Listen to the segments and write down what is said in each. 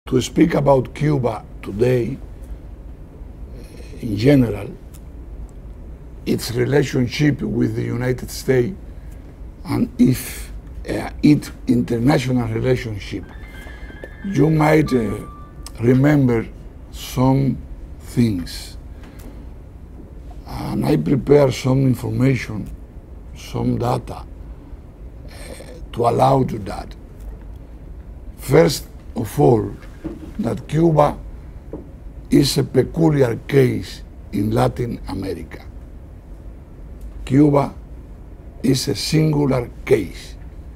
To speak about Cuba today, in general, its relationship with the United States and its international relationship, you might remember some things. And I prepare some information, some data to allow to that. First of all, that Cuba is a peculiar case in Latin America. Cuba is a singular case.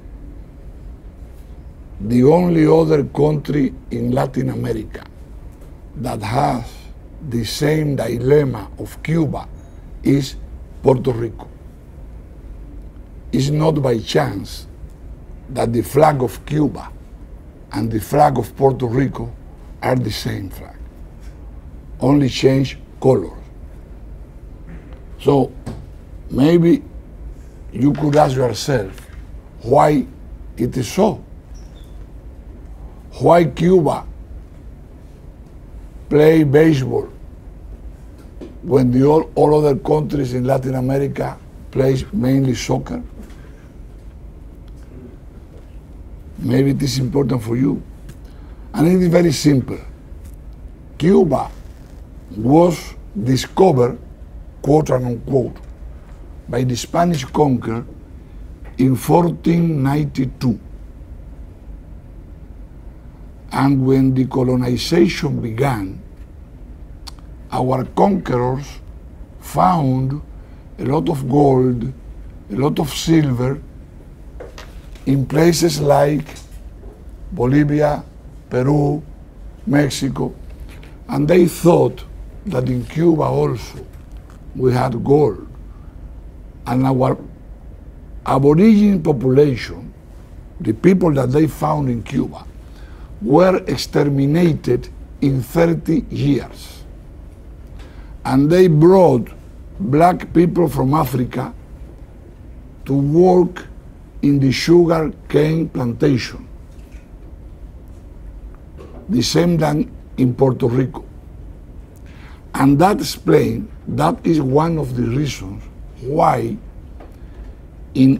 The only other country in Latin America that has the same dilemma of Cuba is Puerto Rico. It's not by chance that the flag of Cuba and the flag of Puerto Rico are the same flag, only change colors. So maybe you could ask yourself why it is so. Why Cuba play baseball when the all other countries in Latin America play mainly soccer? Maybe it is important for you. And it is very simple. Cuba was discovered, quote unquote, by the Spanish conqueror in 1492. And when the colonization began, our conquerors found a lot of gold, a lot of silver in places like Bolivia, Peru, Mexico, and they thought that in Cuba also we had gold. And our aboriginal population, the people that they found in Cuba, were exterminated in 30 years. And they brought black people from Africa to work in the sugar cane plantation. The same than in Puerto Rico. And that explains, that is one of the reasons why in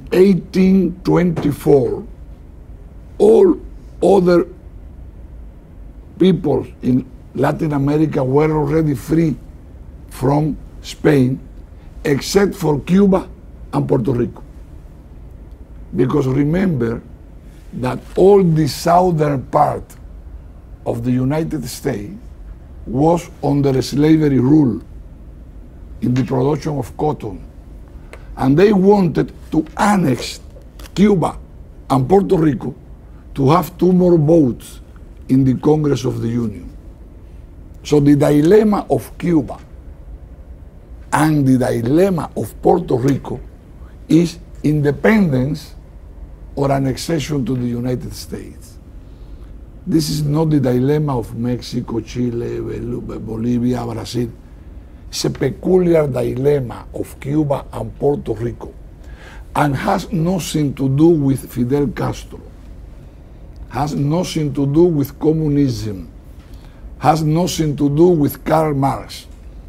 1824 all other people in Latin America were already free from Spain, except for Cuba and Puerto Rico. Because remember that all the southern part of the United States was under slavery rule in the production of cotton. And they wanted to annex Cuba and Puerto Rico to have 2 more votes in the Congress of the Union. So the dilemma of Cuba and the dilemma of Puerto Rico is independence or annexation to the United States. This is not the dilemma of Mexico, Chile, Bolivia, Brazil. It's a peculiar dilemma of Cuba and Puerto Rico and has nothing to do with Fidel Castro, has nothing to do with communism, has nothing to do with Karl Marx.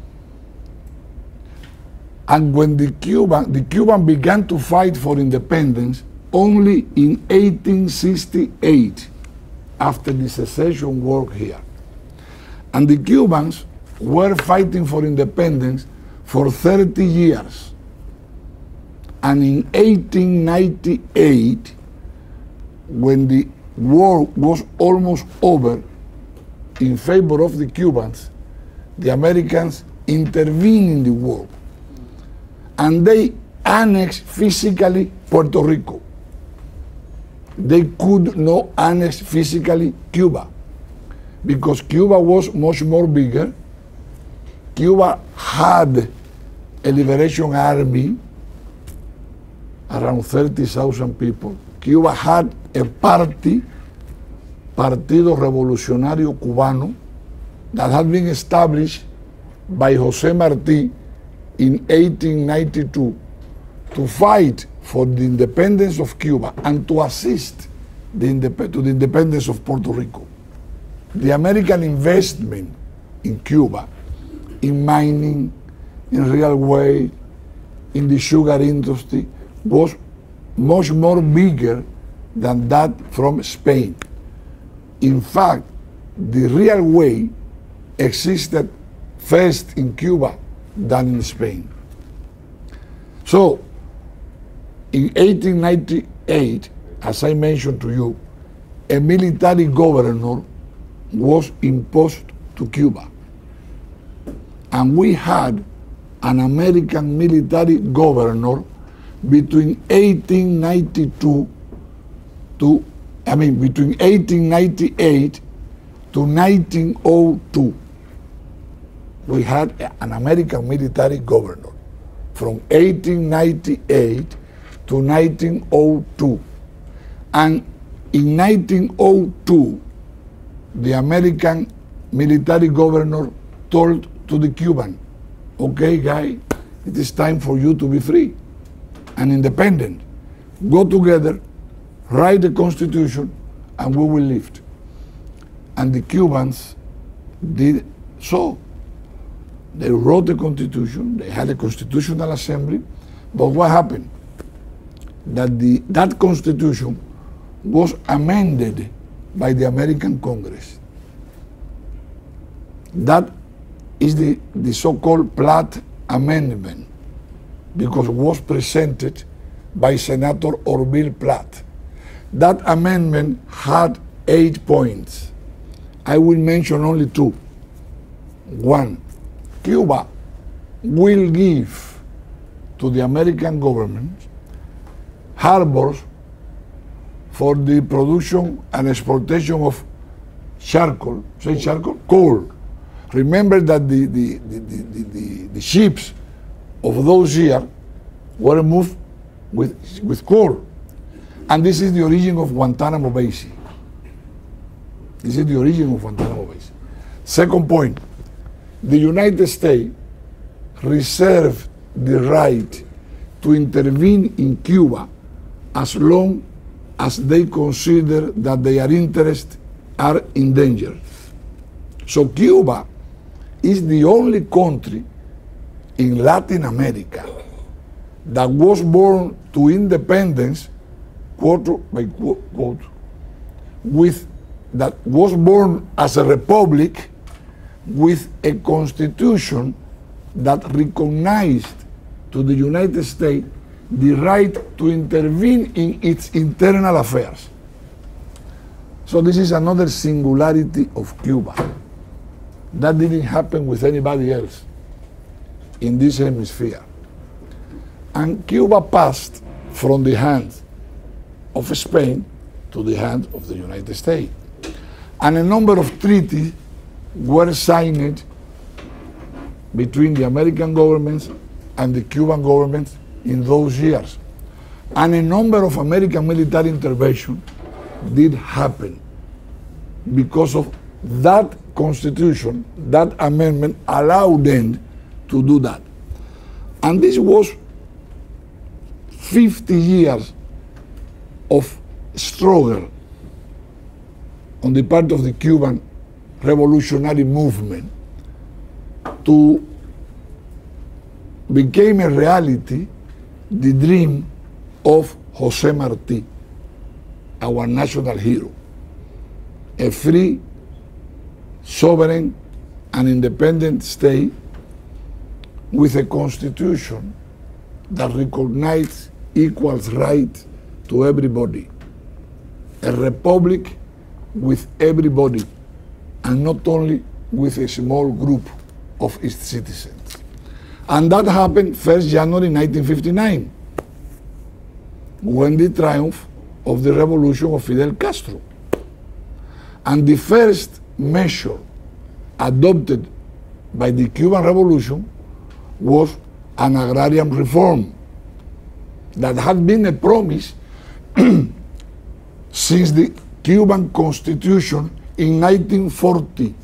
And when the Cuban began to fight for independence only in 1868, after the secession war here. And the Cubans were fighting for independence for 30 years. And in 1898, when the war was almost over in favor of the Cubans, the Americans intervened in the war. And they annexed physically Puerto Rico. They could not annex physically Cuba because Cuba was much more bigger. Cuba had a liberation army, around 30,000 people. Cuba had a party, Partido Revolucionario Cubano, that had been established by José Martí in 1892 to fight for the independence of Cuba and to assist to the independence of Puerto Rico. the American investment in Cuba, in mining, in railway, in the sugar industry, was much more bigger than that from Spain. In fact, the railway existed first in Cuba than in Spain. So, in 1898, as I mentioned to you, a military governor was imposed to Cuba. And we had an American military governor between 1898 to 1902. We had an American military governor from 1898 to 1902. And in 1902, the American military governor told to the Cuban, okay, guy, it is time for you to be free and independent. Go together, write the Constitution, and we will live. And the Cubans did so. They wrote the Constitution, they had a constitutional assembly, but what happened? That Constitution was amended by the American Congress. That is the so-called Platt Amendment, because it was presented by Senator Orville Platt. That amendment had 8 points. I will mention only 2. 1, Cuba will give to the American government harbors for the production and exportation of charcoal, say charcoal? Coal. Remember that the ships of those years were moved with coal. And this is the origin of Guantanamo Bay. This is the origin of Guantanamo Bay. Second point, the United States reserved the right to intervene in Cuba as long as they consider that their interests are endangered. So Cuba is the only country in Latin America that was born to independence, quote by quote, that was born as a republic with a constitution that recognized to the United States the right to intervene in its internal affairs. So this is another singularity of Cuba. That didn't happen with anybody else in this hemisphere. And Cuba passed from the hands of Spain to the hands of the United States. And a number of treaties were signed between the American governments and the Cuban governments in those years. And a number of American military interventions did happen because of that constitution, that amendment allowed them to do that. And this was 50 years of struggle on the part of the Cuban revolutionary movement to become a reality the dream of Jose Marti, our national hero, a free, sovereign, and independent state with a constitution that recognizes equal rights to everybody, a republic with everybody, and not only with a small group of its citizens. And that happened 1st January 1959, when the triumph of the revolution of Fidel Castro. And the first measure adopted by the Cuban Revolution was an agrarian reform that had been a promise since the Cuban Constitution in 1940.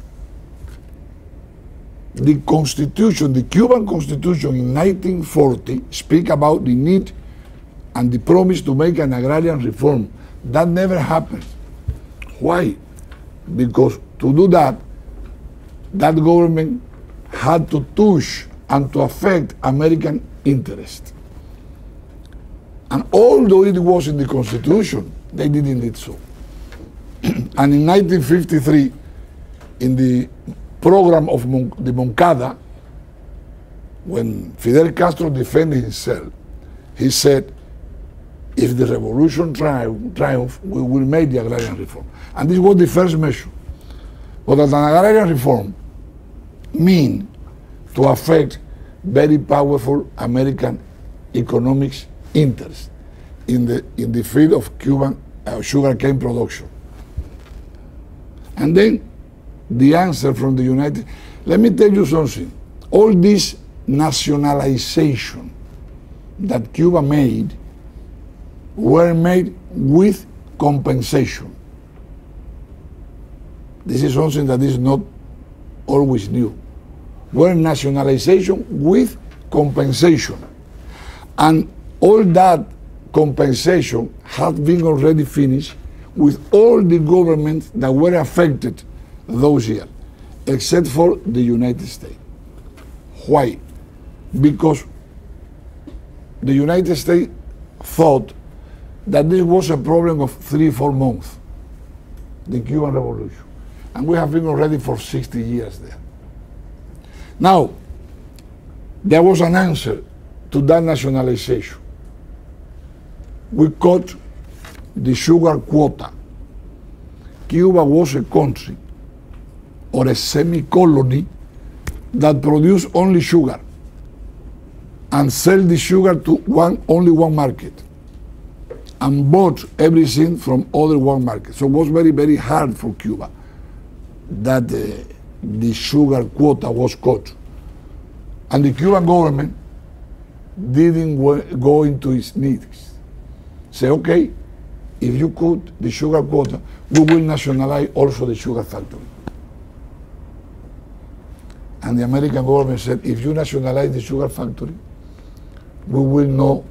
The Constitution, the Cuban Constitution in 1940 speak about the need and the promise to make an agrarian reform. That never happened. Why? Because To do that, that government had to touch and to affect American interest. And although it was in the Constitution, they didn't do so. And in 1953, in the program of the Moncada, when Fidel Castro defended himself, he said, if the revolution triumph, we will make the agrarian reform. And this was the first measure. But an agrarian reform means to affect very powerful American economics interest in the field of Cuban sugarcane production. And then the answer from the United... Let me tell you something. All this nationalization that Cuba made were made with compensation. This is something that is not always new. Were nationalization with compensation. And all that compensation had been already finished with all the governments that were affected those years, except for the United States. Why? Because the United States thought that this was a problem of 3-4 months, the Cuban Revolution. And we have been already for 60 years there. Now, there was an answer to that nationalization. We cut the sugar quota. Cuba was a country or a semi-colony that produced only sugar and sell the sugar to only one market and bought everything from other one market. So it was very, very hard for Cuba that the sugar quota was cut. And the Cuban government didn't go into its needs. Say, okay, if you cut the sugar quota, we will nationalize also the sugar factory. And the American government said, if you nationalize the sugar factory, we will not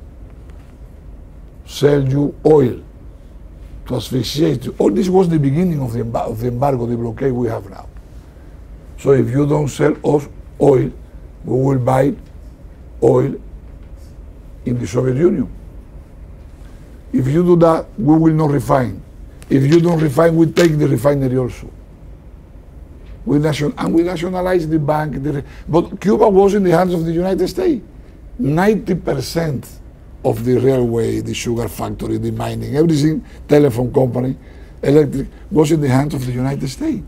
sell you oil to asphyxiate you. All this was the beginning of the embargo, the blockade we have now. So if you don't sell us oil, we will buy oil in the Soviet Union. If you do that, we will not refine. If you don't refine, we take the refinery also. We nationalize the bank. But Cuba was in the hands of the United States. 90% of the railway, the sugar factory, the mining, everything, telephone company, electric, was in the hands of the United States.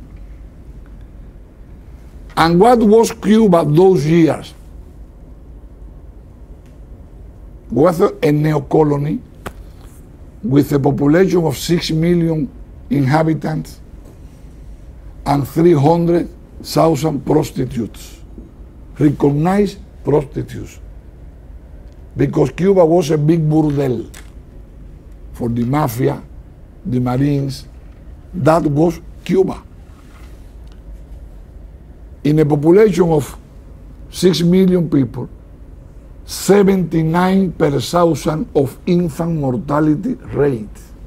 And what was Cuba those years? Was a neocolony with a population of 6 million inhabitants and 300,000 prostitutes, recognized prostitutes, because Cuba was a big burdel for the mafia, the Marines. That was Cuba. In a population of 6 million people, 79 per thousand of infant mortality rate.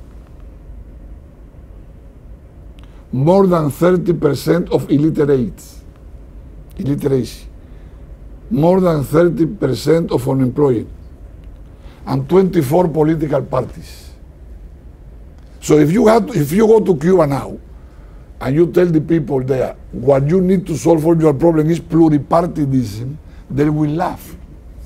More than 30% of illiteracy. More than 30% of unemployed. And 24 political parties. So if you go to Cuba now, and you tell the people there, what you need to solve for your problem is pluripartidism, they will laugh.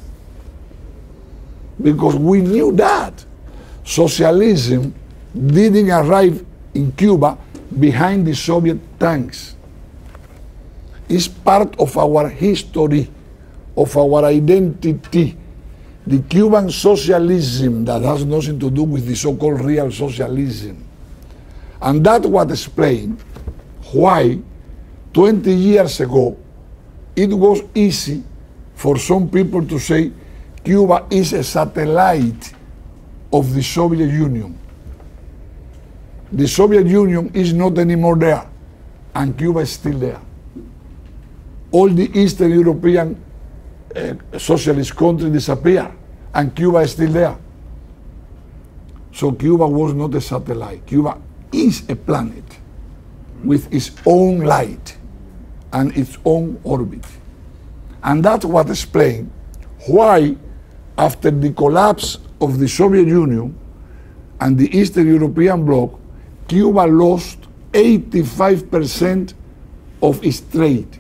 Because we knew that socialism didn't arrive in Cuba behind the Soviet tanks. It's part of our history, of our identity. The Cuban socialism that has nothing to do with the so-called real socialism. And that's what explains why 20 years ago it was easy for some people to say Cuba is a satellite of the Soviet Union. The Soviet Union is not anymore there, and Cuba is still there. All the Eastern European socialist countries disappeared, and Cuba is still there. So Cuba was not a satellite. Cuba is a planet. with its own light and its own orbit. And that's what explains why, after the collapse of the Soviet Union and the Eastern European bloc, Cuba lost 85% of its trade.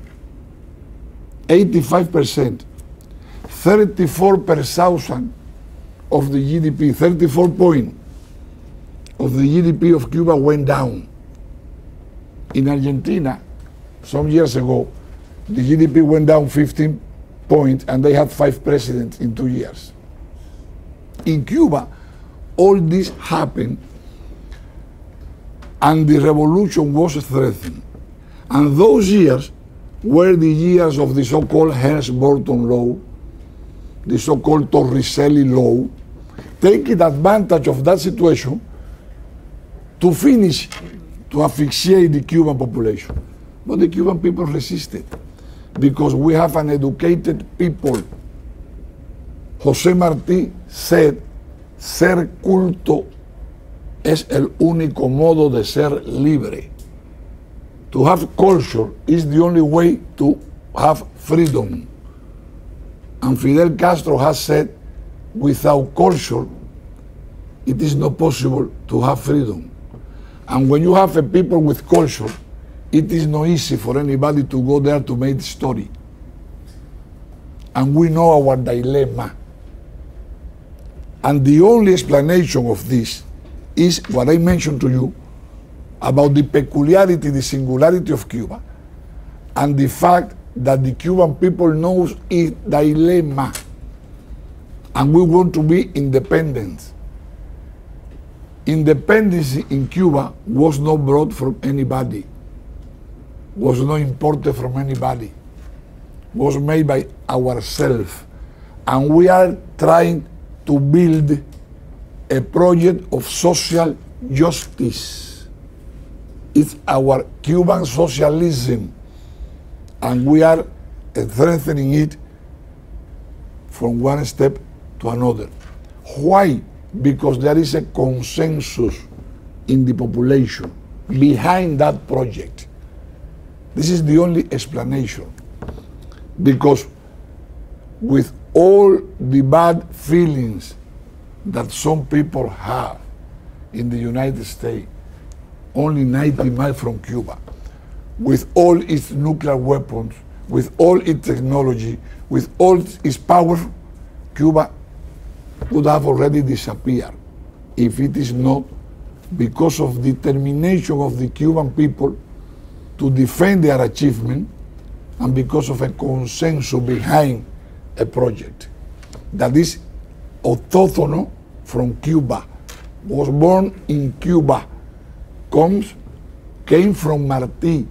85%. 34 per thousand of the GDP, 34 point of the GDP of Cuba went down. In Argentina, some years ago, the GDP went down 15 points and they had 5 presidents in 2 years. In Cuba, all this happened and the revolution was threatened. And those years were the years of the so-called Helms-Burton Law, the so-called Torricelli Law, taking advantage of that situation to finish, to asphyxiate the Cuban population. But the Cuban people resisted because we have an educated people. José Martí said, ser culto es el único modo de ser libre. To have culture is the only way to have freedom. And Fidel Castro has said, without culture, it is not possible to have freedom. And when you have a people with culture, it is not easy for anybody to go there to make the story. And we know our dilemma. And the only explanation of this is what I mentioned to you about the peculiarity, the singularity of Cuba, and the fact that the Cuban people knows its dilemma. And we want to be independent. Independence in Cuba was not brought from anybody, was not imported from anybody, was made by ourselves. And we are trying to build a project of social justice. It's our Cuban socialism, and we are strengthening it from one step to another. Why? Because there is a consensus in the population behind that project. This is the only explanation. Because with all the bad feelings that some people have in the United States, only 90 miles from Cuba, with all its nuclear weapons, with all its technology, with all its power, Cuba would have already disappeared if it is not because of the determination of the Cuban people to defend their achievement and because of a consensus behind a project that is autochthonous from Cuba, was born in Cuba, came from Martí,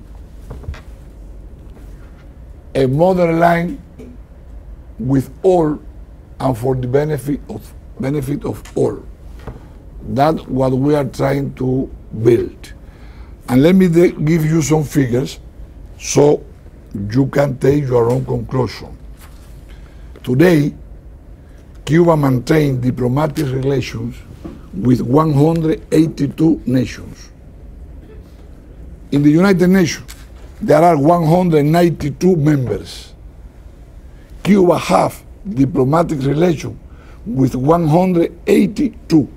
a motherland with all and for the benefit of all. That's what we are trying to build. And let me give you some figures so you can take your own conclusion. Today, Cuba maintains diplomatic relations with 182 nations. In the United Nations, there are 192 members. Cuba has diplomatic relations with 182.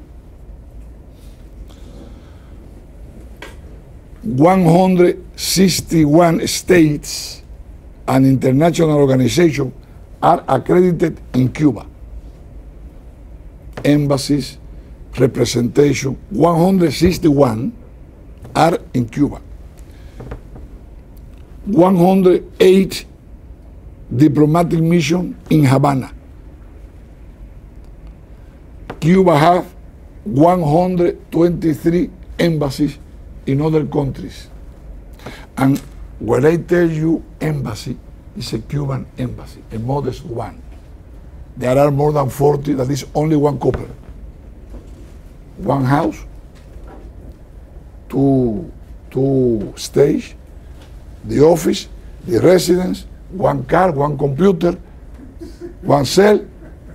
161 states and international organizations are accredited in Cuba. Embassies, representation, 161 are in Cuba. 108 diplomatic missions in Havana. Cuba has 123 embassies in other countries. And when I tell you embassy, it's a Cuban embassy, a modest one. There are more than 40 that is only one couple. One house, two stage, the office, the residence, one car, one computer, one cell,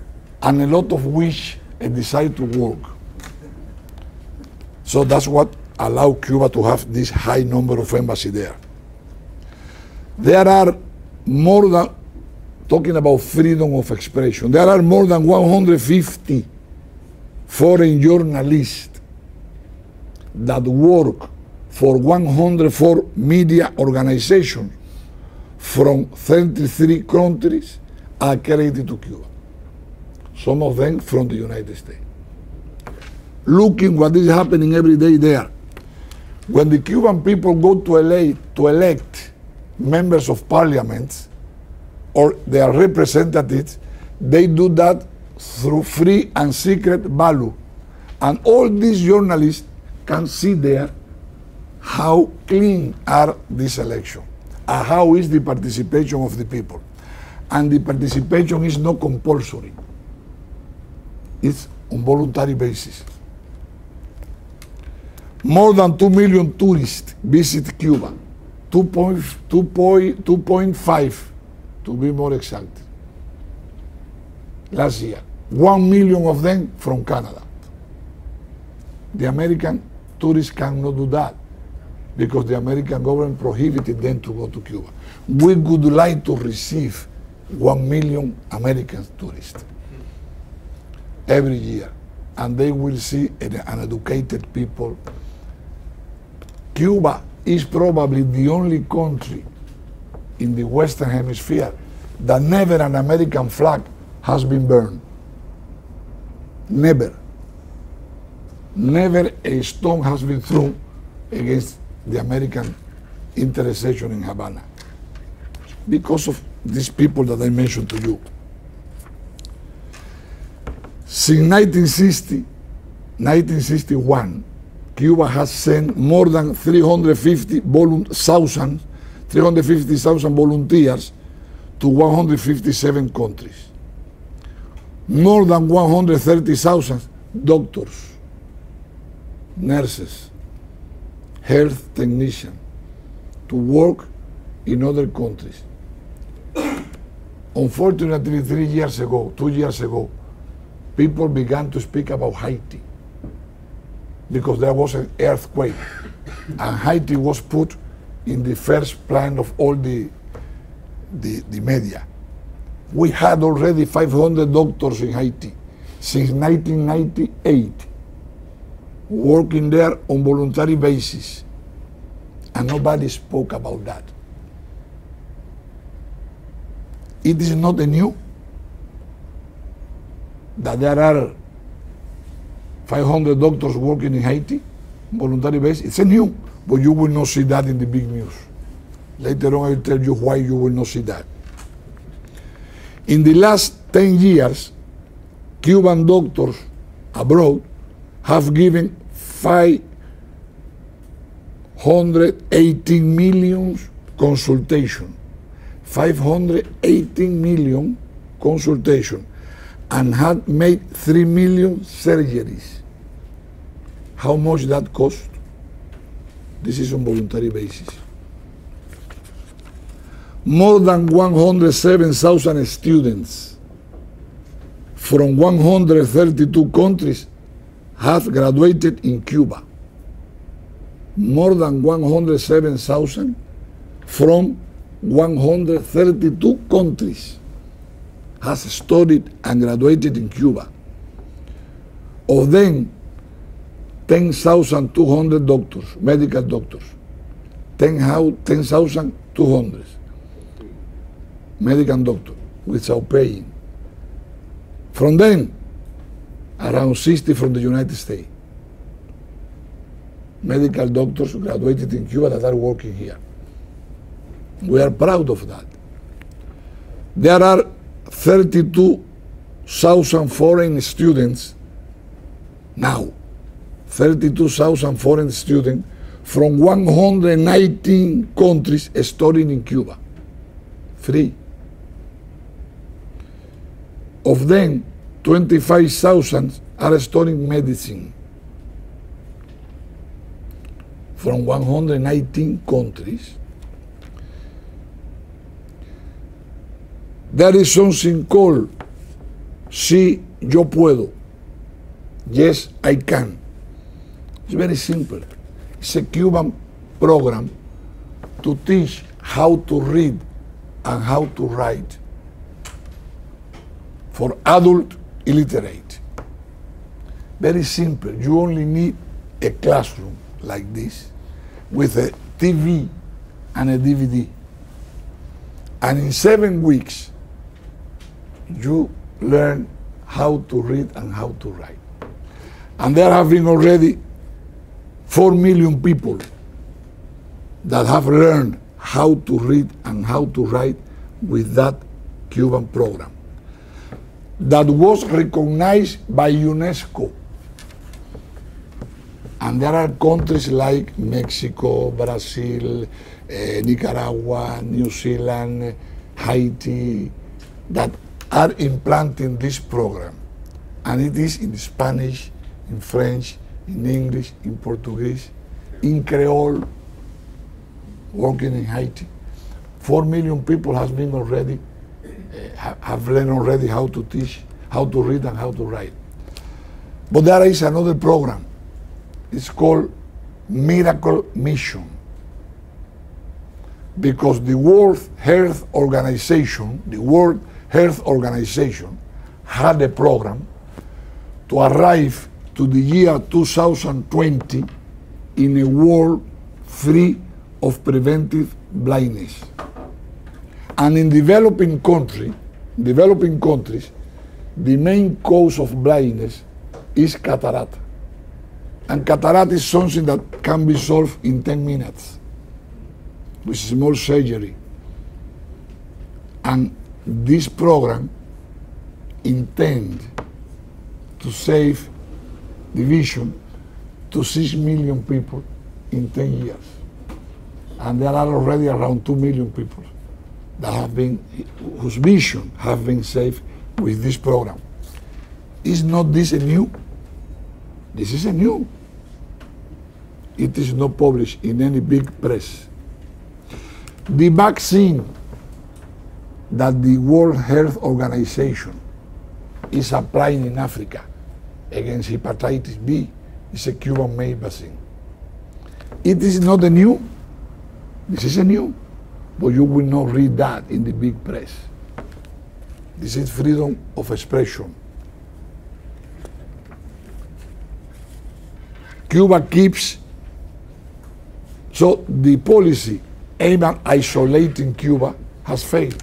and a lot of wish and desire to work. So that's what allow Cuba to have this high number of embassies there. There are more than, talking about freedom of expression, there are more than 150 foreign journalists that work for 104 media organizations from 33 countries accredited to Cuba. Some of them from the United States. Looking what is happening every day there. When the Cuban people go to elect members of parliament or their representatives, they do that through free and secret ballot. And all these journalists can see there how clean are these elections, and how is the participation of the people. And the participation is not compulsory. It's on voluntary basis. More than 2 million tourists visit Cuba, 2.5 to be more exact, last year. 1 million of them from Canada. The American tourists cannot do that because the American government prohibited them to go to Cuba. We would like to receive 1 million American tourists every year, and they will see an educated people. Cuba is probably the only country in the Western Hemisphere that never an American flag has been burned. Never. Never a stone has been thrown against the American intercession in Havana because of these people that I mentioned to you. Since 1961, Cuba has sent more than 350,000 volunteers to 157 countries. More than 130,000 doctors, nurses, health technicians to work in other countries. Unfortunately, 2 years ago, people began to speak about Haiti because there was an earthquake and Haiti was put in the first plan of all the media. We had already 500 doctors in Haiti since 1998 working there on voluntary basis, and nobody spoke about that. It is not new that there are 500 doctors working in Haiti, voluntary basis. It's new, but you will not see that in the big news. Later on, I will tell you why you will not see that. In the last 10 years, Cuban doctors abroad have given 518 million consultations. 518 million consultations, and had made 3 million surgeries. How much that cost? This is on voluntary basis. More than 107,000 students from 132 countries have graduated in Cuba. More than 107,000 from 132 countries has studied and graduated in Cuba. Of them, 10,200 doctors, medical doctors, 10,200 medical doctors without paying. From them, around 60 from the United States. Medical doctors graduated in Cuba that are working here. We are proud of that. There are 32,000 foreign students now. 32,000 foreign students from 119 countries studying in Cuba. Free. Of them, 25,000 are studying medicine from 119 countries. There is something called Si Yo Puedo. Yes, I can. It's very simple. It's a Cuban program to teach how to read and how to write for adult illiterate. Very simple. You only need a classroom like this with a TV and a DVD. And in 7 weeks, you learn how to read and how to write. And there have been already 4 million people that have learned how to read and how to write with that Cuban program that was recognized by UNESCO. And there are countries like Mexico, Brazil, Nicaragua, New Zealand, Haiti, that are implanting this program. And it is in Spanish, in French, in English, in Portuguese, in Creole, working in Haiti. 4 million people have been already, have learned already how to teach, how to read and how to write. But there is another program. It's called Miracle Mission. Because the World Health Organization, had a program to arrive to the year 2020 in a world free of preventive blindness. And in developing countries, the main cause of blindness is cataract. And cataract is something that can be solved in 10 minutes with small surgery. And this program intends to save the vision to 6 million people in 10 years. And there are already around 2 million people that have been, whose vision have been saved with this program. Is not this a new? This is a new. It is not published in any big press. The vaccine that the World Health Organization is applying in Africa against hepatitis B is a Cuban-made vaccine. It is not a new. This is a new, but you will not read that in the big press. This is freedom of expression. Cuba keeps, so the policy aimed at isolating Cuba has failed.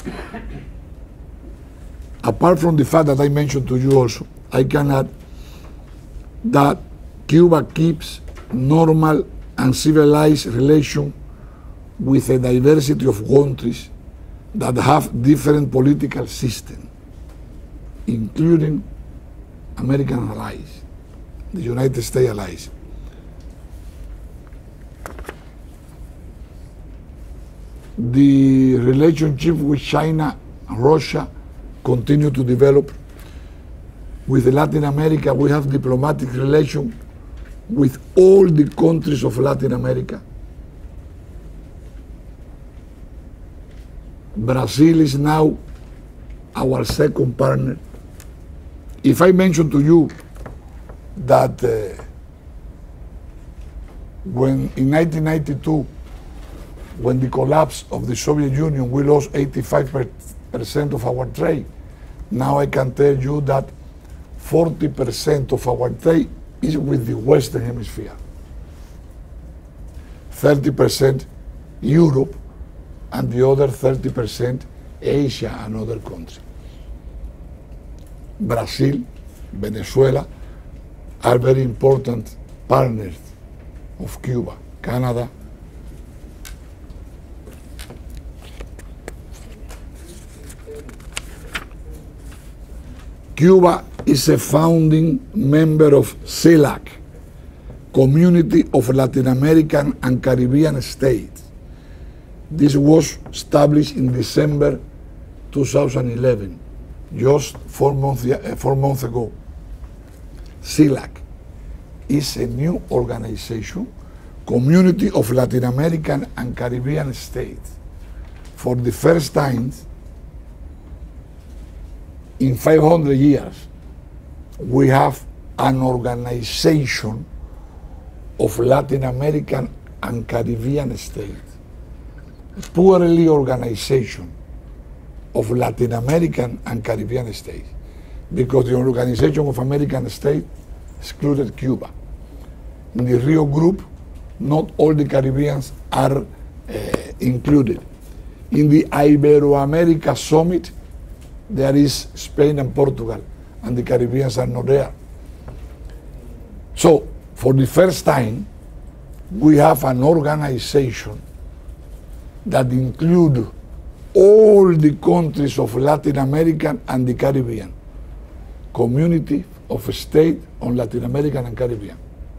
Apart from the fact that I mentioned to you also, I can add that Cuba keeps normal and civilized relations with a diversity of countries that have different political systems, including American allies, the United States allies. The relationship with China and Russia continue to develop. With Latin America, we have diplomatic relations with all the countries of Latin America. Brazil is now our second partner. If I mention to you that when in 1992, when the collapse of the Soviet Union, we lost 85% of our trade. Now I can tell you that 40% of our trade is with the Western Hemisphere. 30% Europe, and the other 30% Asia and other countries. Brazil, Venezuela are very important partners of Cuba. Canada. Cuba is a founding member of CELAC, Community of Latin American and Caribbean States. This was established in December 2011, just 4 months ago. CELAC is a new organization, Community of Latin American and Caribbean States. For the first time in 500 years, we have an organization of Latin American and Caribbean states, a poorly organization of Latin American and Caribbean states, because the Organization of American States excluded Cuba. In the Rio group, not all the Caribbeans are included. In the Ibero-America Summit, there is Spain and Portugal, and the Caribbeans are not there. So, for the first time, we have an organization that includes all the countries of Latin America and the Caribbean, community of states on Latin American and Caribbean,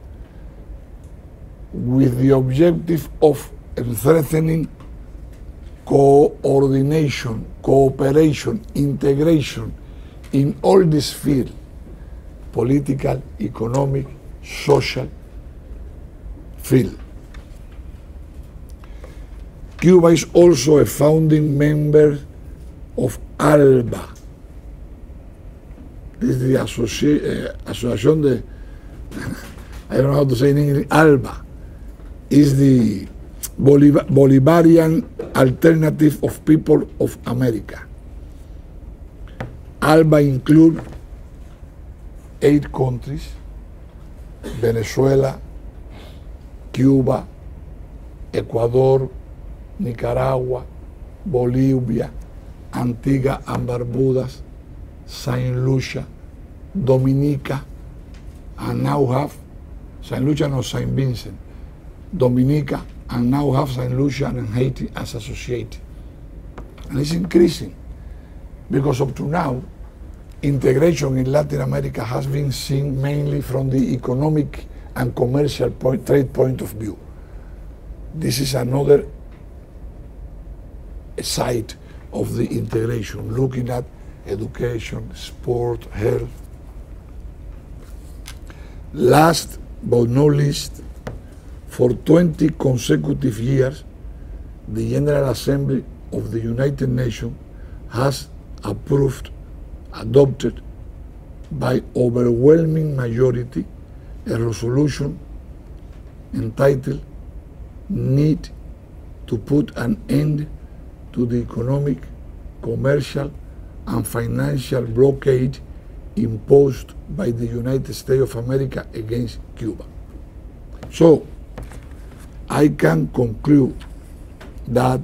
with the objective of strengthening coordination, cooperation, integration in all these fields: political, economic, social field. Cuba is also a founding member of ALBA. This is the Association de, I don't know how to say in English, ALBA is the Bolivarian Alternative of People of America. ALBA includes 8 countries: Venezuela, Cuba, Ecuador, Nicaragua, Bolivia, Antigua and Barbudas, Saint Lucia, Dominica, and now have Saint Lucia and Saint Vincent, Dominica, and now have Saint Lucia and Haiti as associated. And it's increasing, because up to now, integration in Latin America has been seen mainly from the economic and commercial trade point of view. This is another side of the integration, looking at education, sport, health. Last but not least, for 20 consecutive years, the General Assembly of the United Nations has adopted by overwhelming majority a resolution entitled "Need to put an end to the economic, commercial, and financial blockade imposed by the United States of America against Cuba." So, I can conclude that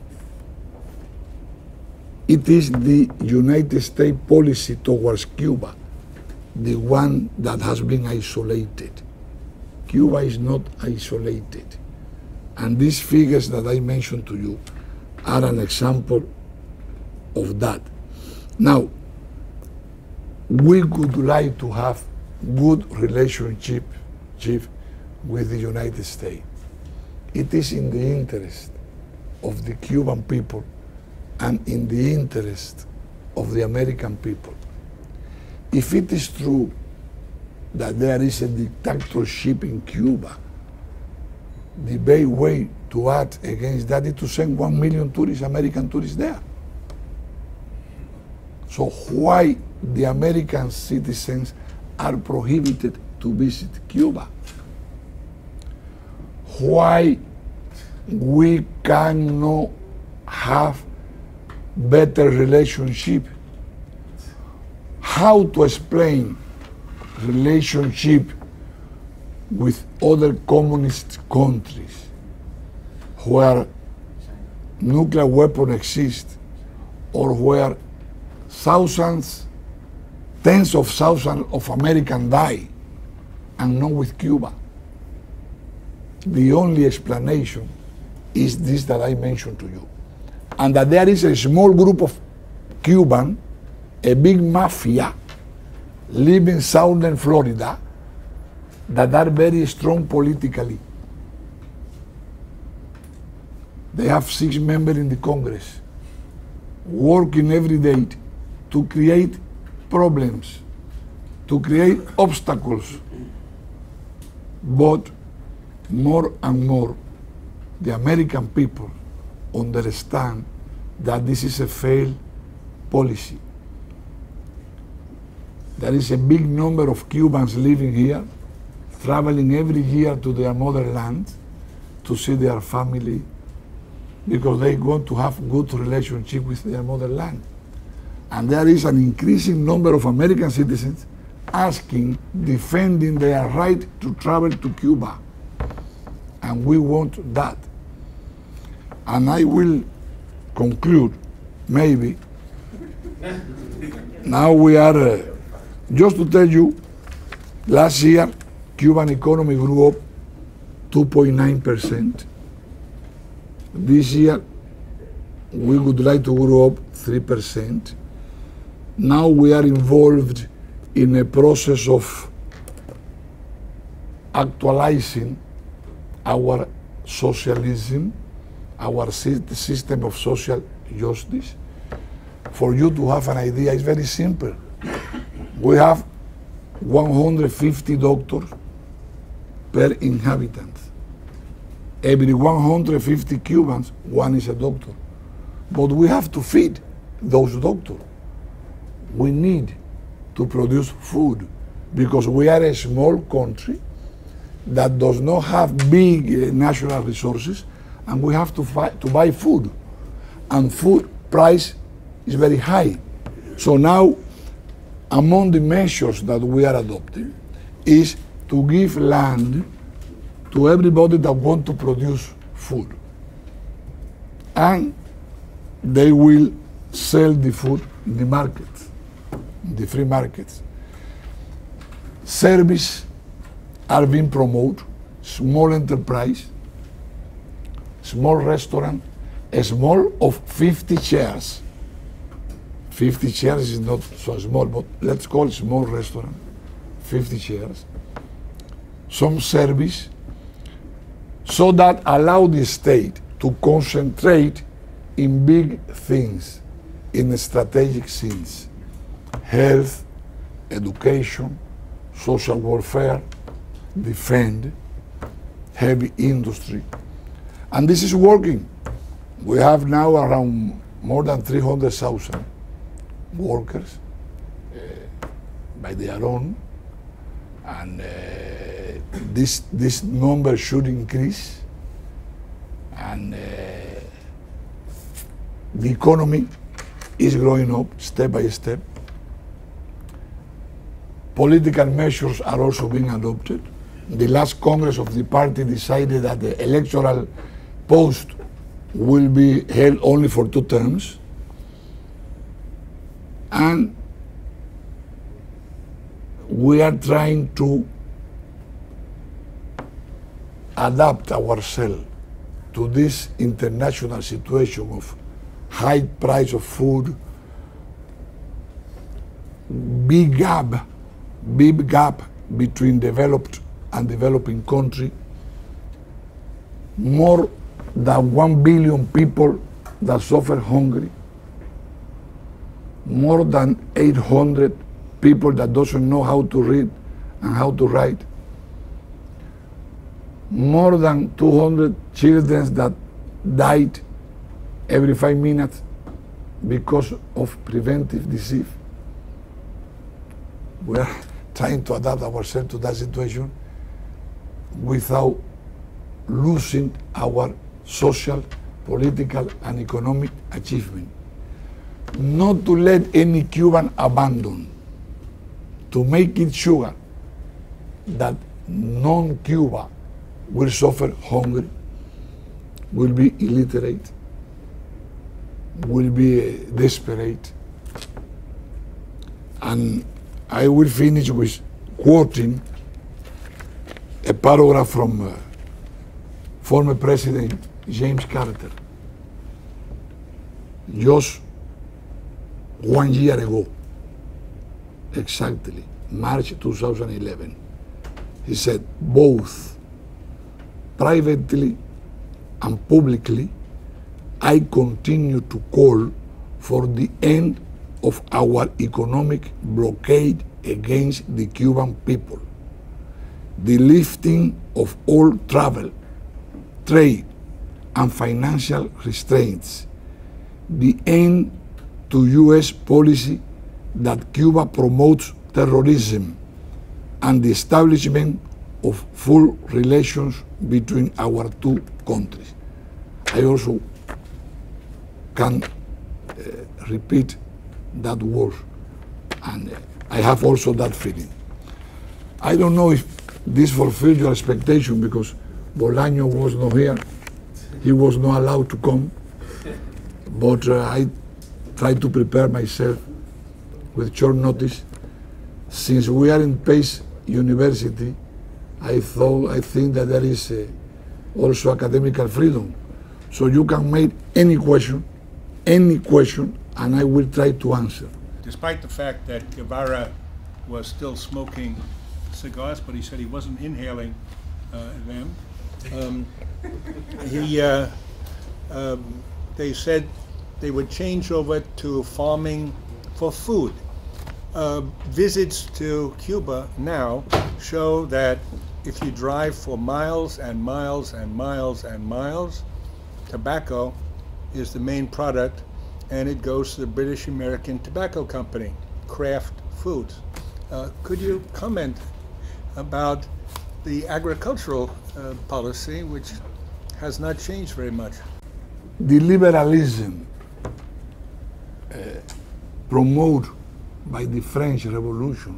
it is the United States policy towards Cuba, the one that has been isolated. Cuba is not isolated. And these figures that I mentioned to you are an example of that. Now, we would like to have good relationship with the United States. It is in the interest of the Cuban people and in the interest of the American people. If it is true that there is a dictatorship in Cuba, the best way to act against that is to send 1 million tourists, American tourists there. So why the American citizens are prohibited to visit Cuba? Why we cannot have better relationship? How to explain relationship with other communist countries where nuclear weapons exist, or where thousands, tens of thousands of Americans die, and not with Cuba? The only explanation is this that I mentioned to you. And that there is a small group of Cuban, a big mafia, live in southern Florida, that are very strong politically. They have 6 members in the Congress, working every day to create problems, to create obstacles. But more and more, the American people understand that this is a failed policy. There is a big number of Cubans living here, traveling every year to their motherland to see their family because they want to have good relationship with their motherland. And there is an increasing number of American citizens asking, defending their right to travel to Cuba. And we want that. And I will conclude, maybe. Now we are, just to tell you, last year, Cuban economy grew up 2.9%. This year, we would like to grow up 3%. Now we are involved in a process of actualizing our socialism, our system of social justice. For you to have an idea, it's very simple. We have 150 doctors per inhabitant. Every 150 Cubans, one is a doctor. But we have to feed those doctors. We need to produce food because we are a small country that does not have big natural resources, and we have to buy food. And food price is very high. So now, among the measures that we are adopting is to give land to everybody that want to produce food. And they will sell the food in the market, in the free markets. Service are being promoted, small enterprise, small restaurant, a small of 50 chairs. 50 chairs is not so small, but let's call it small restaurant, 50 chairs. Some service, so that allow the state to concentrate in big things, in strategic things, health, education, social welfare, defend, heavy industry. And this is working. We have now around more than 300,000 workers by their own, and this number should increase, and the economy is growing up step by step. Political measures are also being adopted. The last Congress of the party decided that the electoral post will be held only for 2 terms. And we are trying to adapt ourselves to this international situation of high price of food, big gap between developed and developing country, more than 1 billion people that suffer hungry, more than 800 people that doesn't know how to read and how to write, more than 200 children that died every 5 minutes because of preventive disease. We are trying to adapt ourselves to that situation without losing our social, political, and economic achievement. Not to let any Cuban abandon, to make it sure that non-Cuba will suffer hunger, will be illiterate, will be desperate. And I will finish with quoting a paragraph from former President James Carter. Just 1 year ago, exactly, March 2011, he said, both privately and publicly, I continue to call for the end of our economic blockade against the Cuban people, the lifting of all travel, trade, and financial restraints, the end to U.S. policy that Cuba promotes terrorism, and the establishment of full relations between our two countries. I also can repeat that word, and I have also that feeling. I don't know if this fulfilled your expectation, because Bolaño was not here. He was not allowed to come, but I tried to prepare myself with short notice. Since we are in Pace University, I think that there is also academical freedom. So you can make any question, and I will try to answer. Despite the fact that Guevara was still smoking cigars, but he said he wasn't inhaling them. They said they would change over to farming for food. Visits to Cuba now show that if you drive for miles and miles and miles and miles, tobacco is the main product, and it goes to the British American Tobacco Company, Kraft Foods. Could you comment about the agricultural policy, which has not changed very much? The liberalism promoted by the French Revolution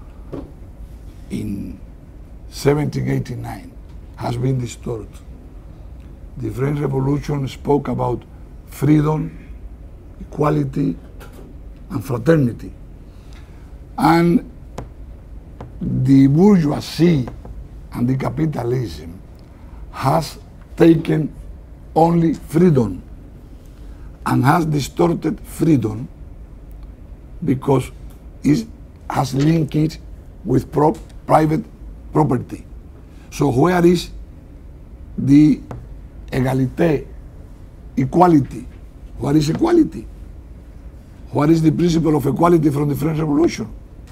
in 1789 has been distorted. The French Revolution spoke about freedom, equality, and fraternity. And the bourgeoisie and the capitalism has taken only freedom and has distorted freedom because it has linked it with private property. So where is the égalité, equality? What is equality? What is the principle of equality from the French Revolution?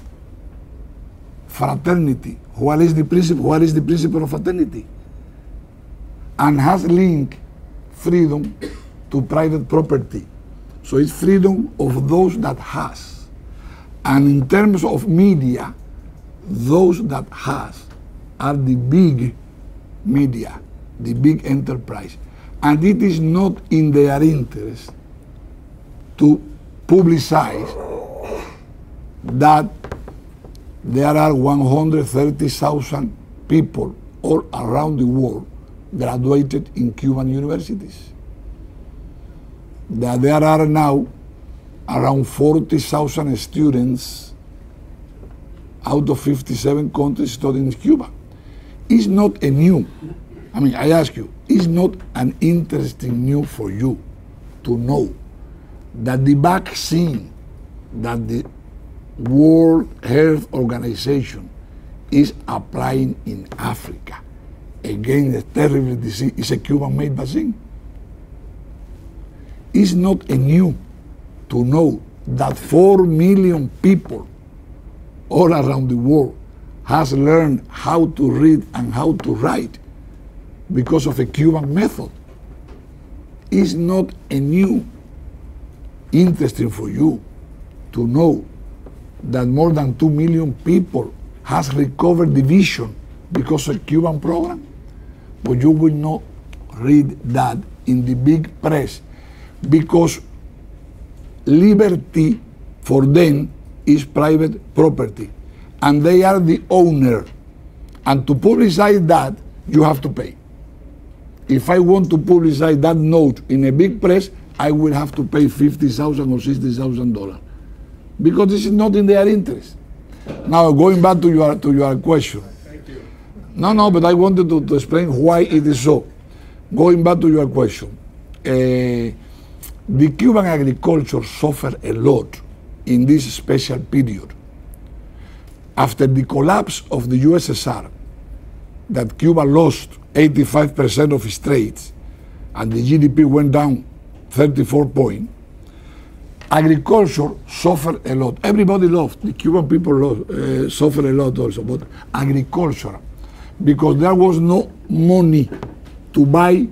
Fraternity. What is the principle of fraternity? And has linked freedom to private property. So it's freedom of those that has. And in terms of media, those that has are the big media, the big enterprise. And it is not in their interest to publicize that there are 130,000 people all around the world graduated in Cuban universities. That there are now around 40,000 students out of 57 countries studying in Cuba. It's not a new, I ask you, it's not an interesting news for you to know that the vaccine that the World Health Organization is applying in Africa against a terrible disease is a Cuban-made vaccine? It's not a new to know that 4 million people all around the world has learned how to read and how to write because of a Cuban method. It's not a new interesting for you to know that more than 2 million people has recovered the vision because of a Cuban program? But you will not read that in the big press because liberty for them is private property and they are the owner, and to publicize that you have to pay. If I want to publicize that note in a big press, I will have to pay $50,000 or $60,000 because this is not in their interest. Now going back to your question. Thank you. No, but I wanted to explain why it is so. Going back to your question, the Cuban agriculture suffered a lot in this special period. After the collapse of the USSR, that Cuba lost 85% of its trade and the GDP went down 34 points, agriculture suffered a lot. Everybody lost. The Cuban people suffered a lot also, but agriculture, because there was no money to buy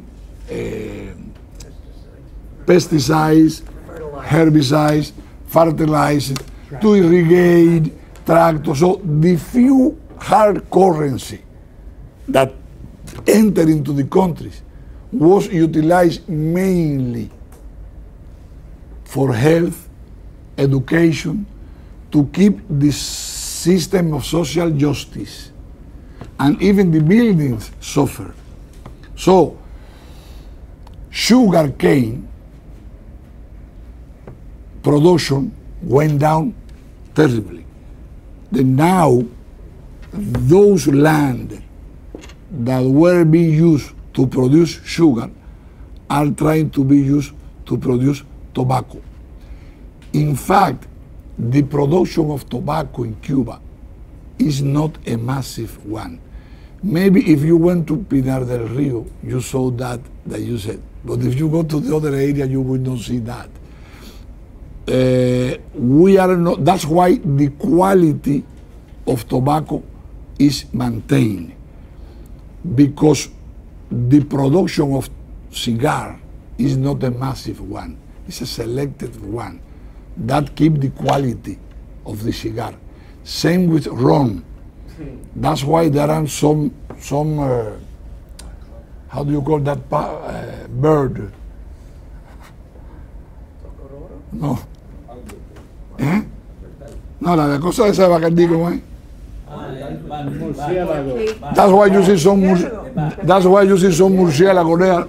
pesticides, herbicides, fertilizers, to irrigate, tractors. So the few hard currency that entered into the countries was utilized mainly for health, education, to keep the system of social justice, and even the buildings suffered. So, sugar cane production went down terribly. Then now, those land that were being used to produce sugar are trying to be used to produce tobacco. In fact, the production of tobacco in Cuba is not a massive one. Maybe if you went to Pinar del Rio, you saw that you said. But if you go to the other area, you will not see that. We are not. That's why the quality of tobacco is maintained, because the production of cigar is not a massive one. It's a selected one that keep the quality of the cigar. Same with rum. That's why there are some how do you call that bird? No. ¿Eh? No, la cosa esa de Bacardí, ¿cómo es? That's why you see some murciélago there.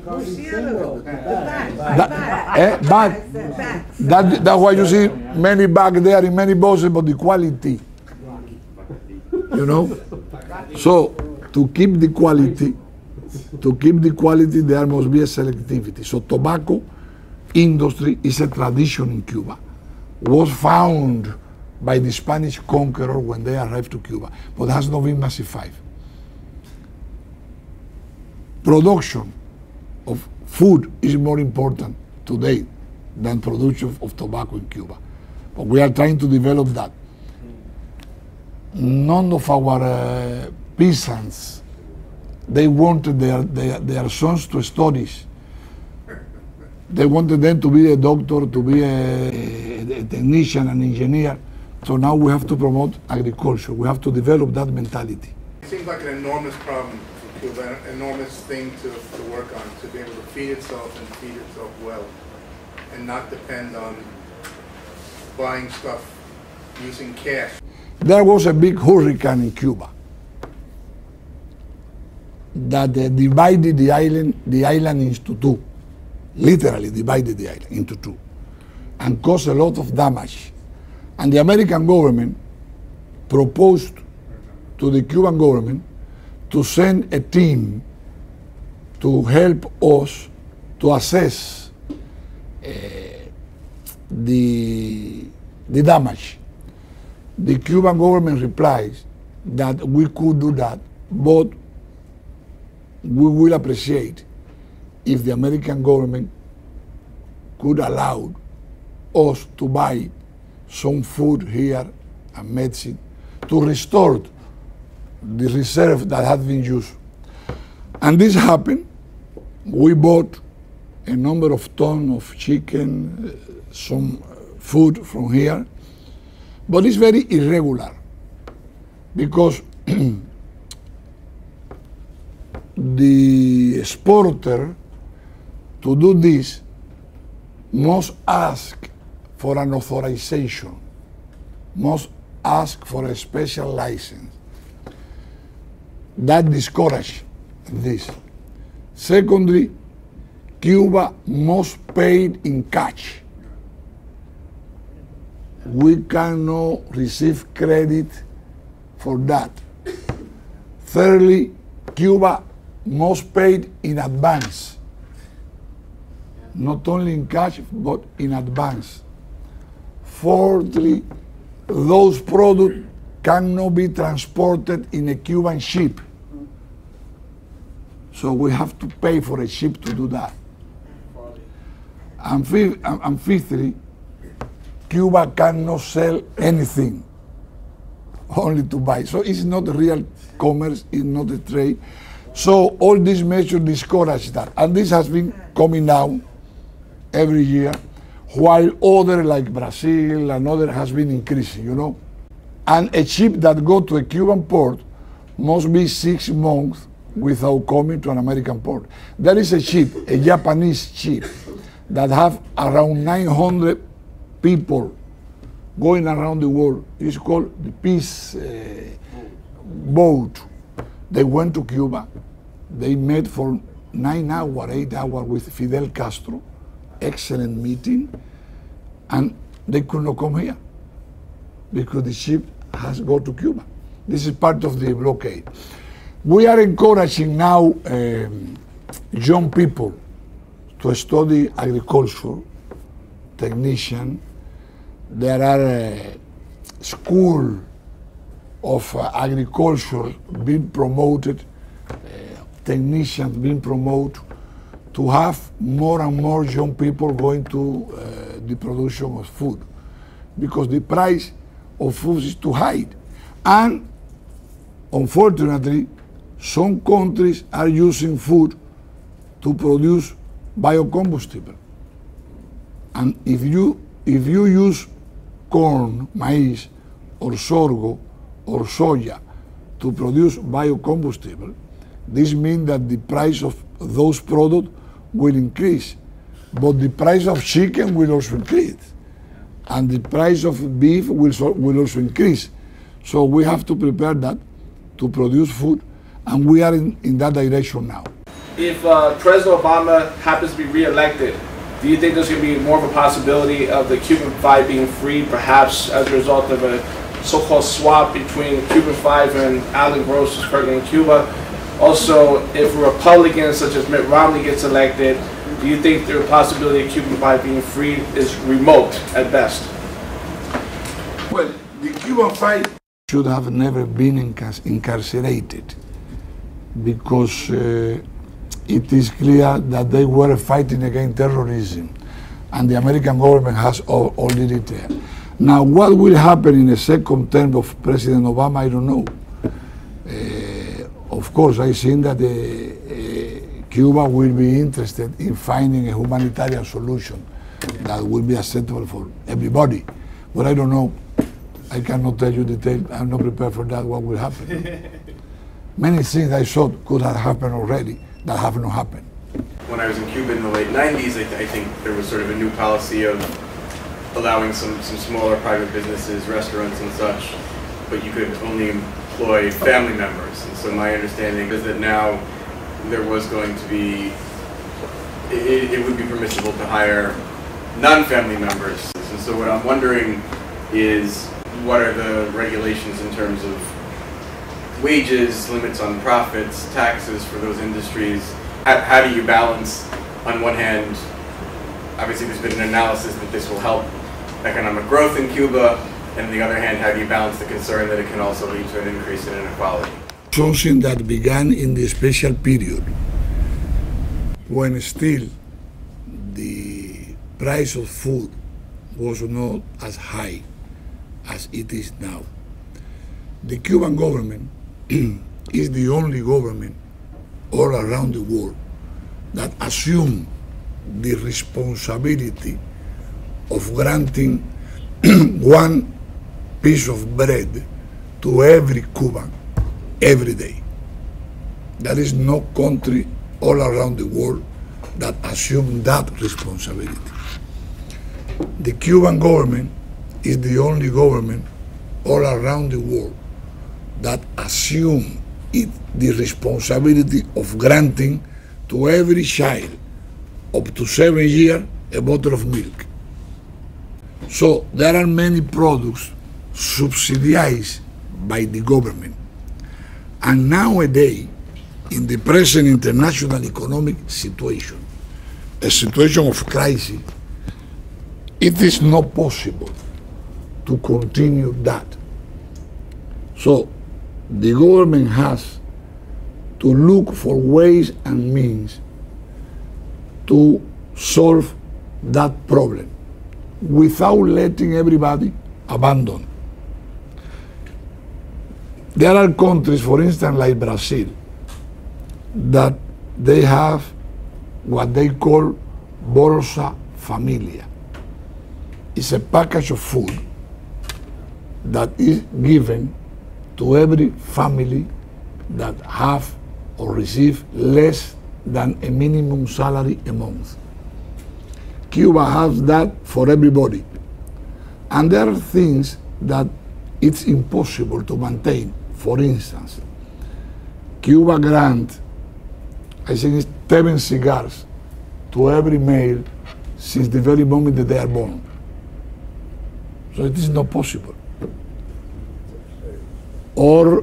Bat. That's why you see many back there in many boxes, but the quality, you know. So to keep the quality, there must be a selectivity. So tobacco industry is a tradition in Cuba. Was found by the Spanish conqueror when they arrived to Cuba, but has not been massified. Production of food is more important today than production of tobacco in Cuba. But we are trying to develop that. None of our peasants, they wanted their sons to study. They wanted them to be a doctor, to be a technician, an engineer. So now we have to promote agriculture. We have to develop that mentality. It seems like an enormous problem for Cuba, an enormous thing to work on, to be able to feed itself and feed itself well, and not depend on buying stuff using cash. There was a big hurricane in Cuba that divided the island into two, literally divided the island into two, and caused a lot of damage. And the American government proposed to the Cuban government to send a team to help us to assess the damage. The Cuban government replies that we could do that, but we will appreciate if the American government could allow us to buy some food here and medicine to restore the reserve that had been used. And this happened. We bought a number of tons of chicken, some food from here, but it's very irregular because the exporter to do this must ask for an authorization, must ask for a special license. That discourages this. Secondly, Cuba must pay in cash. We cannot receive credit for that. Thirdly, Cuba must pay in advance, not only in cash, but in advance. Fourthly, those products cannot be transported in a Cuban ship. So we have to pay for a ship to do that. And fifthly, Cuba cannot sell anything, only to buy. So it's not real commerce, it's not a trade. So all these measures discourage that. And this has been coming down every year, while other like Brazil and other has been increasing, you know. And a ship that go to a Cuban port must be 6 months without coming to an American port. There is a ship, a Japanese ship, that have around 900 people going around the world. It's called the Peace Boat. They went to Cuba. They met for 9 hours, 8 hours with Fidel Castro. Excellent meeting. And they could not come here because the ship has gone to Cuba. This is part of the blockade. We are encouraging now young people to study agriculture, technician. There are school of agriculture being promoted, technicians being promoted, to have more and more young people going to the production of food, because the price of food is too high. And unfortunately, some countries are using food to produce biocombustible. And if you use corn, maize, or sorghum, or soya to produce biocombustible, this means that the price of those products will increase. But the price of chicken will also increase. And the price of beef will also increase. So we have to prepare that to produce food, and we are in that direction now. If President Obama happens to be re-elected, do you think there's going to be more of a possibility of the Cuban 5 being free, perhaps as a result of a so-called swap between Cuban 5 and Alan Gross, who's currently in Cuba? Also, if a Republican such as Mitt Romney gets elected, do you think the possibility of Cuban 5 being free is remote at best? Well, the Cuban 5 should have never been incarcerated, because it is clear that they were fighting against terrorism, and the American government has already there. Now, what will happen in the second term of President Obama, I don't know. Of course, I think that Cuba will be interested in finding a humanitarian solution that will be acceptable for everybody. But I don't know. I cannot tell you details. I'm not prepared for that, what will happen. Many things I thought could have happened already that have not happened. When I was in Cuba in the late 90s, I think there was sort of a new policy of allowing some smaller private businesses, restaurants and such, but you could only employ family members. And so my understanding is that now there was going to be, it would be permissible to hire non-family members. And so what I'm wondering is, what are the regulations in terms of wages, limits on profits, taxes for those industries? How do you balance, on one hand, obviously there's been an analysis that this will help economic growth in Cuba, and on the other hand, how do you balance the concern that it can also lead to an increase in inequality? Something that began in the special period, when still the price of food was not as high as it is now. The Cuban government is the only government all around the world that assumed the responsibility of granting one piece of bread to every Cuban every day. There is no country all around the world that assumes that responsibility. The Cuban government is the only government all around the world that assumes the responsibility of granting to every child up to 7 years a bottle of milk. So there are many products subsidized by the government. And nowadays, in the present international economic situation, a situation of crisis, it is not possible to continue that. So the government has to look for ways and means to solve that problem without letting everybody abandon. There are countries, for instance, like Brazil, that they have what they call Bolsa Familia. It's a package of food that is given to every family that have or receive less than a minimum salary a month. Cuba has that for everybody. And there are things that it's impossible to maintain. For instance, Cuba grant, I think it's 7 cigars to every male since the very moment that they are born. So it is not possible. Or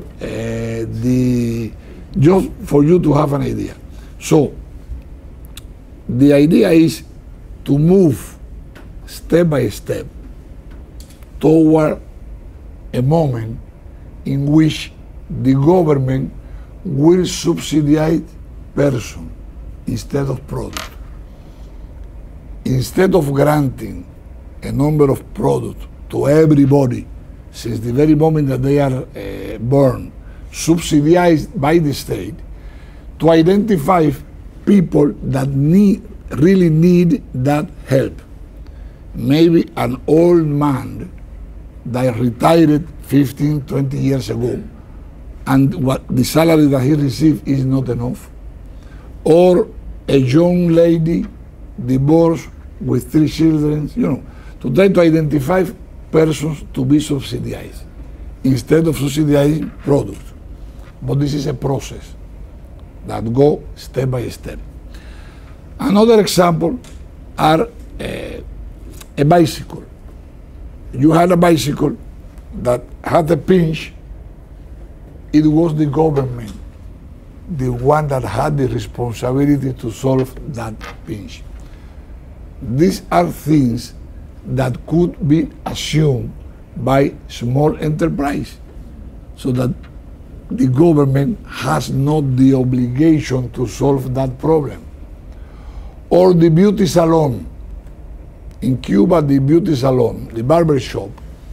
just for you to have an idea. So the idea is to move step by step toward a moment in which the government will subsidize person instead of product. Instead of granting a number of products to everybody since the very moment that they are born, subsidized by the state, to identify people that really need that help. Maybe an old man that retired 15, 20 years ago, and what the salary that he received is not enough. Or a young lady divorced with 3 children, to try to identify persons to be subsidized instead of subsidizing products. But this is a process that goes step by step. Another example are a bicycle. You had a bicycle that had a pinch. It was the government, the one that had the responsibility to solve that pinch. These are things that could be assumed by small enterprise, so that the government has not the obligation to solve that problem. Or the beauty salon. In Cuba, the beauty salon, the barber shop,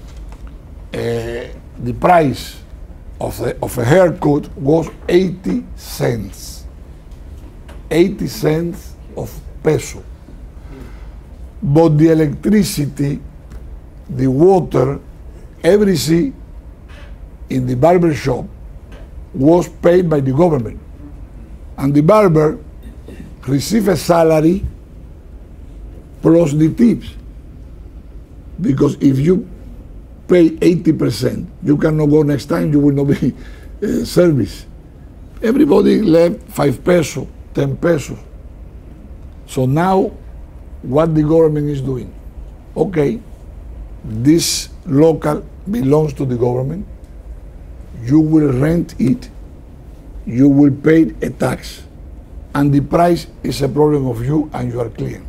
the price of a haircut was 80 cents. 80 cents of peso. But the electricity, the water, everything in the barber shop was paid by the government. And the barber received a salary plus the tips. Because if you pay 80%, you cannot go next time, you will not be service. Everybody left 5 pesos, 10 pesos. So now, what the government is doing? Okay, this local belongs to the government. You will rent it. You will pay a tax. And the price is a problem of you and your client.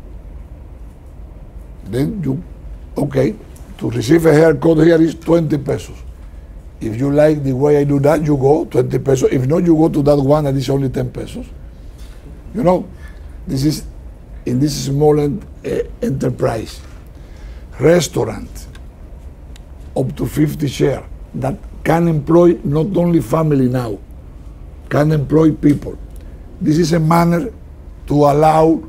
Then you, okay, to receive a haircut here is 20 pesos. If you like the way I do that, you go 20 pesos. If not, you go to that one that is only 10 pesos. This is in this small enterprise. Restaurant, up to 50 share, that can employ not only family now, can employ people. This is a manner to allow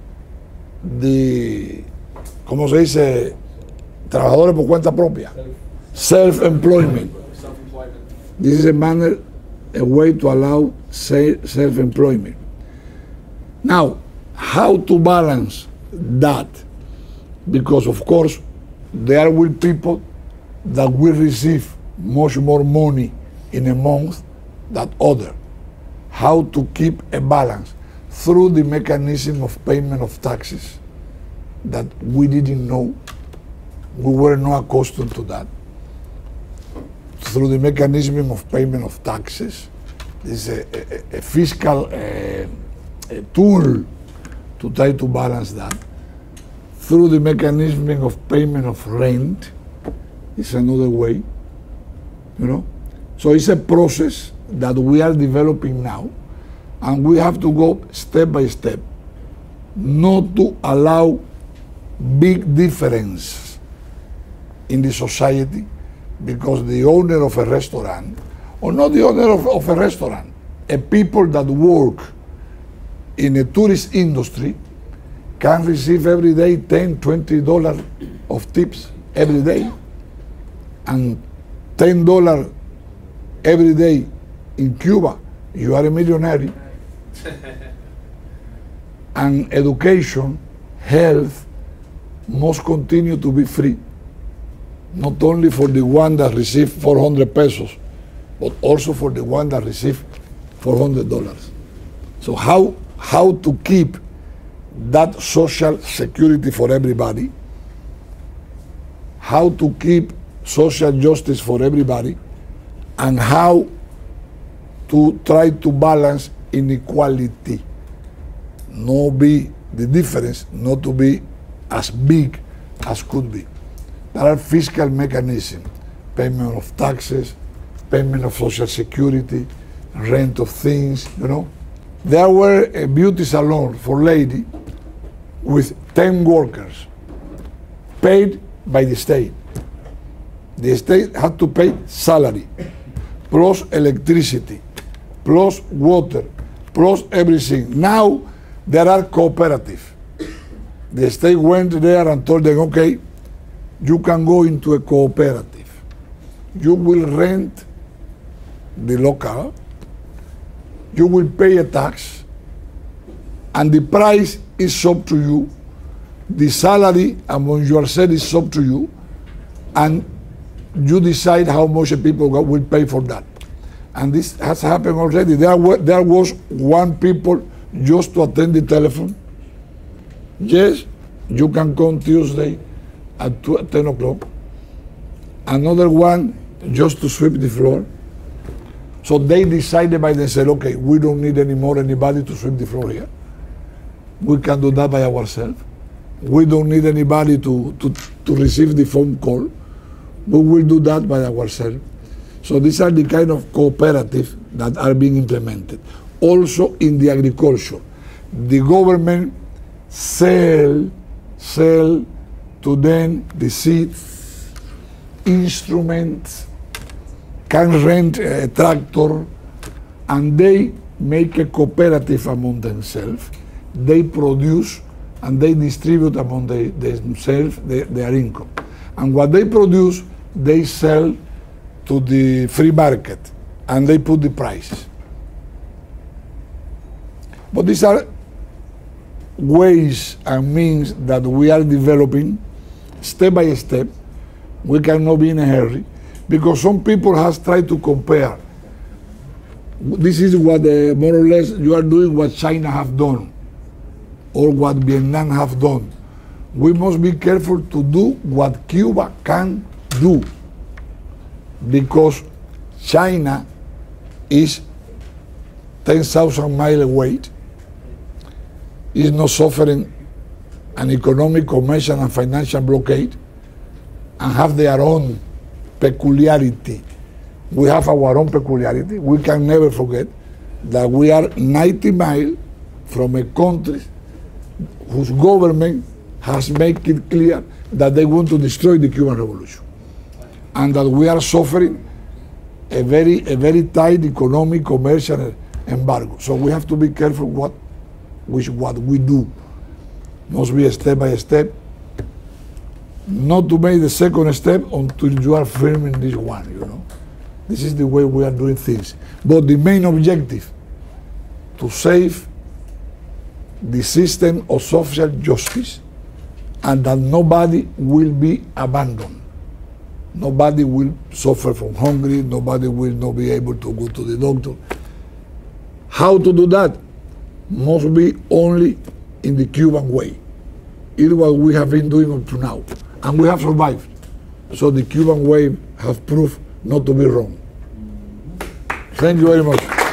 the, ¿cómo se dice? Trabajadores por cuenta propia. Self-employment. This is a manner, a way to allow self-employment. Now, how to balance that? Because of course, there will be people that will receive much more money in a month than others. How to keep a balance through the mechanism of payment of taxes that we didn't know. We were not accustomed to that. Through the mechanism of payment of taxes, this is a fiscal tool to try to balance that. Through the mechanism of payment of rent is another way, So it's a process that we are developing now, and we have to go step by step, not to allow big difference in the society, because the owner of a restaurant, or not the owner of a restaurant, a people that work in a tourist industry can receive every day $10, $20 of tips every day, and $10 every day in Cuba you are a millionaire. And education, health must continue to be free. Not only for the one that received 400 pesos, but also for the one that received $400. So how to keep that social security for everybody, how to keep social justice for everybody, and how to try to balance inequality. Not be the difference, not to be as big as could be. There are fiscal mechanisms, payment of taxes, payment of social security, rent of things, you know. There were a beauty salon for ladies with 10 workers paid by the state. The state had to pay salary, plus electricity, plus water, plus everything. Now there are cooperatives. The state went there and told them, okay, you can go into a cooperative. You will rent the local, you will pay a tax, and the price is up to you. The salary among yourself is up to you, and you decide how much people will pay for that. And this has happened already. There was one people just to attend the telephone. Yes, you can come Tuesday at 10 o'clock. Another one just to sweep the floor. So they decided by themselves, okay, we don't need anybody to sweep the floor here. We can do that by ourselves. We don't need anybody to receive the phone call. We will do that by ourselves. So these are the kind of cooperatives that are being implemented. Also in the agriculture, the government sell to them the seeds, instruments, can rent a tractor, and they make a cooperative among themselves. They produce and they distribute among themselves their income. And what they produce, they sell to the free market, and they put the prices. But these are ways and means that we are developing step by step. We cannot be in a hurry, because some people has tried to compare. This is what more or less you are doing what China have done, or what Vietnam have done. We must be careful to do what Cuba can do, because China is 10,000 miles away, is not suffering an economic, commercial, and financial blockade, and have their own peculiarity. We have our own peculiarity. We can never forget that we are 90 miles from a country whose government has made it clear that they want to destroy the Cuban Revolution, and that we are suffering a very tight economic, commercial embargo. So we have to be careful what we do. Must be a step by step, not to make the second step until you are firm in this one, you know. This is the way we are doing things. But the main objective, to save the system of social justice, and that nobody will be abandoned. Nobody will suffer from hunger, nobody will not be able to go to the doctor. How to do that? Must be only in the Cuban way. It's what we have been doing up to now, and we have survived. So the Cuban way has proved not to be wrong. Thank you very much.